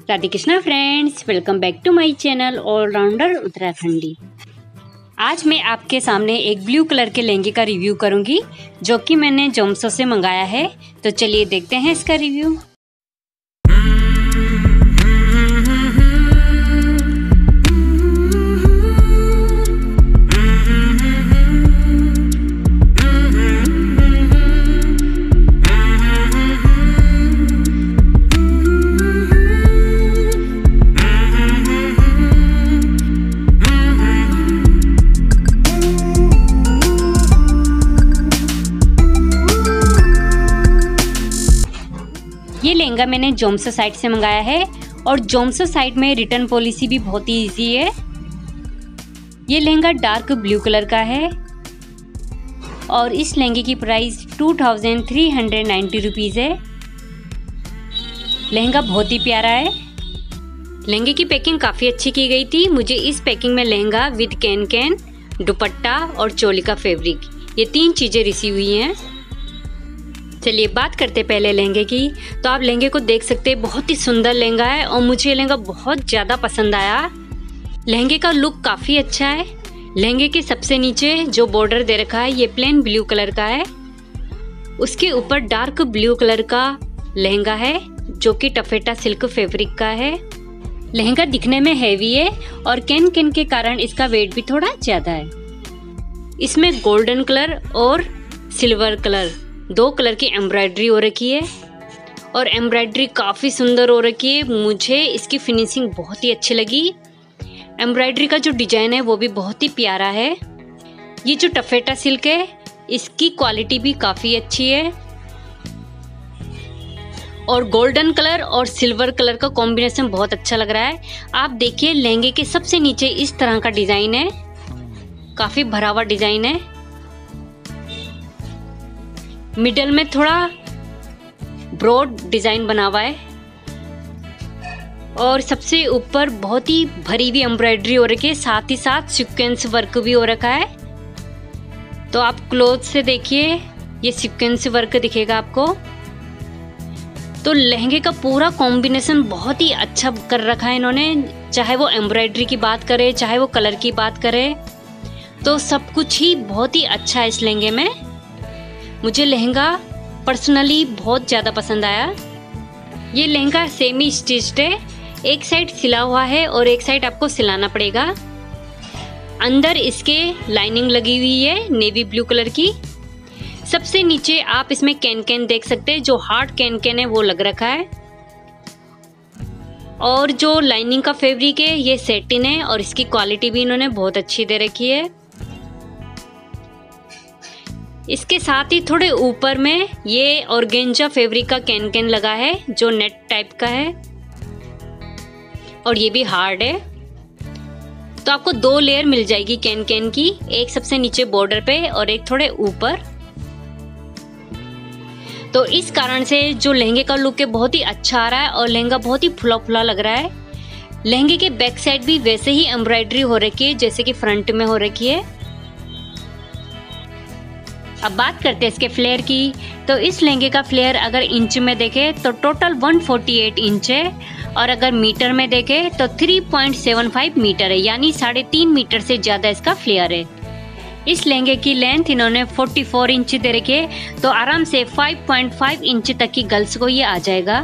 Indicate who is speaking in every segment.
Speaker 1: Radhe Krishna friends, welcome back to my channel allrounder Uttarakhandi. आज मैं आपके सामने एक ब्लू कलर के लहंगे का रिव्यू करूंगी जो कि मैंने जोमसो से मंगाया है। तो चलिए देखते हैं इसका रिव्यू। ये लहंगा मैंने जोमसो साइट से मंगाया है और जोमसो साइट में रिटर्न पॉलिसी भी बहुत ही इजी है। ये लहंगा डार्क ब्लू कलर का है और इस लहंगे की प्राइस 2390 रुपीज़ है। लहंगा बहुत ही प्यारा है। लहंगे की पैकिंग काफ़ी अच्छी की गई थी। मुझे इस पैकिंग में लहंगा विद कैन दुपट्टा और चोली का फैब्रिक, ये 3 चीज़ें रिसीव हुई हैं। चलिए बात करते पहले लहंगे की। तो आप लहंगे को देख सकते हैं, बहुत ही सुंदर लहंगा है और मुझे ये लहंगा बहुत ज़्यादा पसंद आया। लहंगे का लुक काफ़ी अच्छा है। लहंगे के सबसे नीचे जो बॉर्डर दे रखा है ये प्लेन ब्लू कलर का है। उसके ऊपर डार्क ब्लू कलर का लहंगा है जो कि टफेटा सिल्क फैब्रिक का है। लहंगा दिखने में हैवी है और कैन के कारण इसका वेट भी थोड़ा ज़्यादा है। इसमें गोल्डन कलर और सिल्वर कलर 2 कलर की एम्ब्रॉयडरी हो रखी है और एम्ब्रॉयडरी काफ़ी सुंदर हो रखी है। मुझे इसकी फिनिशिंग बहुत ही अच्छी लगी। एम्ब्रॉयडरी का जो डिजाइन है वो भी बहुत ही प्यारा है। ये जो टफेटा सिल्क है इसकी क्वालिटी भी काफ़ी अच्छी है और गोल्डन कलर और सिल्वर कलर का कॉम्बिनेशन बहुत अच्छा लग रहा है। आप देखिए लहंगे के सबसे नीचे इस तरह का डिज़ाइन है, काफ़ी भरा हुआ डिज़ाइन है। मिडल में थोड़ा ब्रॉड डिजाइन बना हुआ है और सबसे ऊपर बहुत ही भरी हुई एम्ब्रॉयडरी हो रखी है, साथ ही साथ सीक्वेंस वर्क भी हो रखा है। तो आप क्लोज से देखिए, ये सीक्वेंस वर्क दिखेगा आपको। तो लहंगे का पूरा कॉम्बिनेशन बहुत ही अच्छा कर रखा है इन्होंने, चाहे वो एम्ब्रॉयडरी की बात करे चाहे वो कलर की बात करे, तो सब कुछ ही बहुत ही अच्छा है इस लहंगे में। मुझे लहंगा पर्सनली बहुत ज़्यादा पसंद आया। ये लहंगा सेमी स्टिच्ड है, एक साइड सिला हुआ है और एक साइड आपको सिलाना पड़ेगा। अंदर इसके लाइनिंग लगी हुई है नेवी ब्लू कलर की। सबसे नीचे आप इसमें कैन देख सकते हैं, जो हार्ड कैन है वो लग रखा है और जो लाइनिंग का फैब्रिक है ये सैटिन है और इसकी क्वालिटी भी इन्होंने बहुत अच्छी दे रखी है। इसके साथ ही थोड़े ऊपर में ये ऑर्गेंजा फैब्रिक का कैन लगा है जो नेट टाइप का है और ये भी हार्ड है। तो आपको 2 लेयर मिल जाएगी कैन की, एक सबसे नीचे बॉर्डर पे और एक थोड़े ऊपर। तो इस कारण से जो लहंगे का लुक है बहुत ही अच्छा आ रहा है और लहंगा बहुत ही फुला फुला लग रहा है। लहंगे के बैक साइड भी वैसे ही एम्ब्रॉयडरी हो रखी है जैसे कि फ्रंट में हो रखी है। अब बात करते हैं इसके फ्लेयर की। तो इस लहंगे का फ्लेयर अगर इंच में देखें तो टोटल 148 इंच है और अगर मीटर में देखें तो 3.75 मीटर है, यानी 3.5 मीटर से ज़्यादा इसका फ्लेयर है। इस लहंगे की लेंथ इन्होंने 44 इंच दे रखी है, तो आराम से 5.5 इंच तक की गर्ल्स को ये आ जाएगा।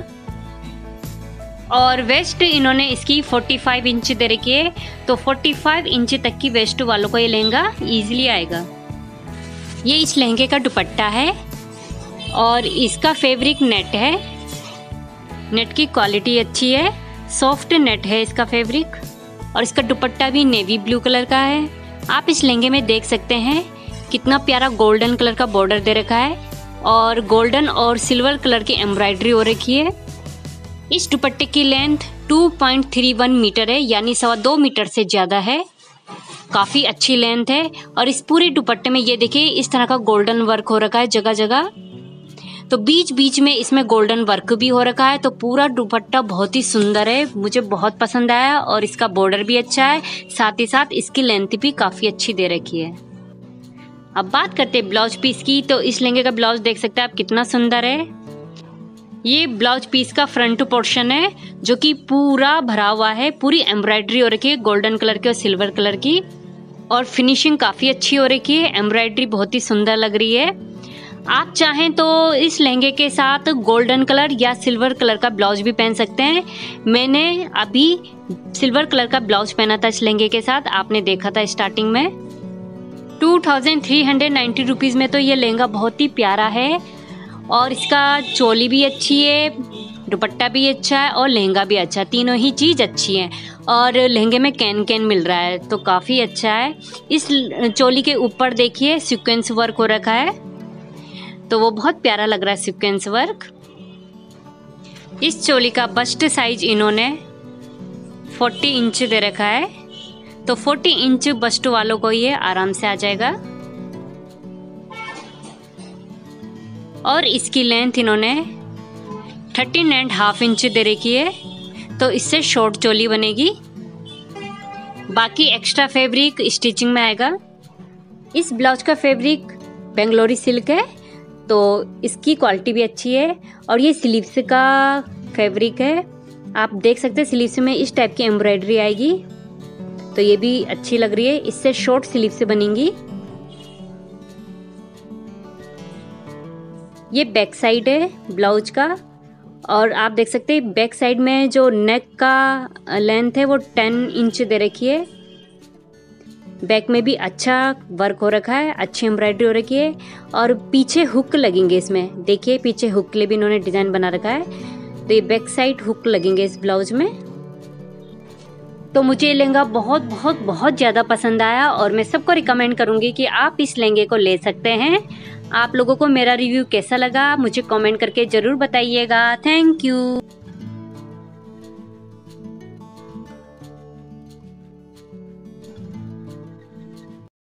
Speaker 1: और वेस्ट इन्होंने इसकी 45 इंच दे रखी है, तो 45 इंच तक की वेस्ट वालों को ये लहंगा ईजिली आएगा। ये इस लहंगे का दुपट्टा है और इसका फैब्रिक नेट है। नेट की क्वालिटी अच्छी है, सॉफ्ट नेट है इसका फैब्रिक और इसका दुपट्टा भी नेवी ब्लू कलर का है। आप इस लहंगे में देख सकते हैं कितना प्यारा गोल्डन कलर का बॉर्डर दे रखा है और गोल्डन और सिल्वर कलर की एम्ब्रॉयडरी हो रखी है। इस दुपट्टे की लेंथ 2.31 मीटर है, यानी 2.25 मीटर से ज़्यादा है। काफ़ी अच्छी लेंथ है और इस पूरे दुपट्टे में ये देखिए इस तरह का गोल्डन वर्क हो रखा है जगह जगह। तो बीच बीच में इसमें गोल्डन वर्क भी हो रखा है। तो पूरा दुपट्टा बहुत ही सुंदर है, मुझे बहुत पसंद आया और इसका बॉर्डर भी अच्छा है, साथ ही साथ इसकी लेंथ भी काफ़ी अच्छी दे रखी है। अब बात करते हैं ब्लाउज पीस की। तो इस लहंगे का ब्लाउज देख सकते हैं आप कितना सुंदर है। ये ब्लाउज पीस का फ्रंट पोर्शन है जो कि पूरा भरा हुआ है, पूरी एम्ब्रॉयडरी हो रखी है गोल्डन कलर की और सिल्वर कलर की, और फिनिशिंग काफ़ी अच्छी हो रखी है। एम्ब्रॉयडरी बहुत ही सुंदर लग रही है। आप चाहें तो इस लहंगे के साथ गोल्डन कलर या सिल्वर कलर का ब्लाउज भी पहन सकते हैं। मैंने अभी सिल्वर कलर का ब्लाउज पहना था इस लहंगे के साथ, आपने देखा था स्टार्टिंग में। 2390 रुपीज़ में तो ये लहंगा बहुत ही प्यारा है, और इसका चोली भी अच्छी है, दुपट्टा भी अच्छा है और लहंगा भी अच्छा है, तीनों ही चीज़ अच्छी हैं। और लहंगे में कैन मिल रहा है तो काफ़ी अच्छा है। इस चोली के ऊपर देखिए सीक्वेंस वर्क हो रखा है, तो वो बहुत प्यारा लग रहा है सीक्वेंस वर्क। इस चोली का बस्ट साइज इन्होंने 40 इंच दे रखा है, तो 40 इंच बस्ट वालों को ये आराम से आ जाएगा। और इसकी लेंथ इन्होंने 13.5 इंच दे रखी है, तो इससे शॉर्ट चोली बनेगी। बाकी एक्स्ट्रा फैब्रिक स्टिचिंग में आएगा। इस ब्लाउज का फैब्रिक बेंगलोरी सिल्क है, तो इसकी क्वालिटी भी अच्छी है। और ये स्लीव्स का फैब्रिक है, आप देख सकते हैं स्लीव्स में इस टाइप की एम्ब्रॉयडरी आएगी, तो ये भी अच्छी लग रही है। इससे शॉर्ट स्लीव से बनेंगी। ये बैक साइड है ब्लाउज का, और आप देख सकते हैं बैक साइड में जो नेक का लेंथ है वो 10 इंच दे रखी है। बैक में भी अच्छा वर्क हो रखा है, अच्छी एम्ब्रॉयडरी हो रखी है, और पीछे हुक लगेंगे इसमें। देखिए पीछे हुक के लिए भी इन्होंने डिजाइन बना रखा है, तो ये बैक साइड हुक लगेंगे इस ब्लाउज में। तो मुझे ये लहंगा बहुत बहुत बहुत ज़्यादा पसंद आया, और मैं सबको रिकमेंड करूँगी कि आप इस लहंगे को ले सकते हैं। आप लोगों को मेरा रिव्यू कैसा लगा मुझे कमेंट करके ज़रूर बताइएगा। Thank you.